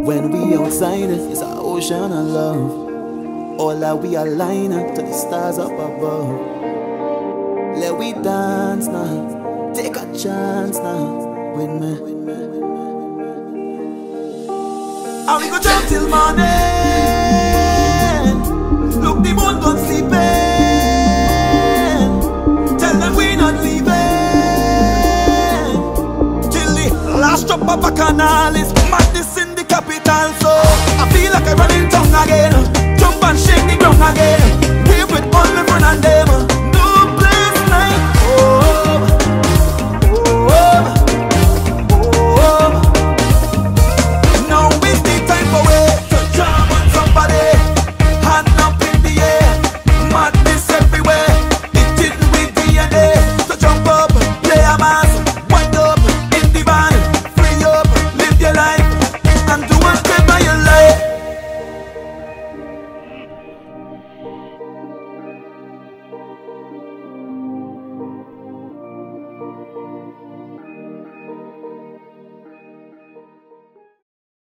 When we outside, it's an ocean of love. All that we align to the stars up above. Let we dance now, take a chance now with me. And we go jump till morning. Look, the moon gone sleeping. Tell them we not leaving till the last drop of a canal is madness in the capital. So I feel like I run in town again, jump and shake the ground again, wave with all my friends and them.